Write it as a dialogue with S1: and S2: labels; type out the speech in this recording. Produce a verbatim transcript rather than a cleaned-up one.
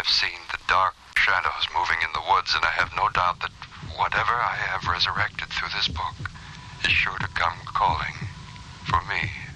S1: have seen the dark shadows moving in the woods, and I have no doubt that whatever I have resurrected through this book is sure to come calling for me.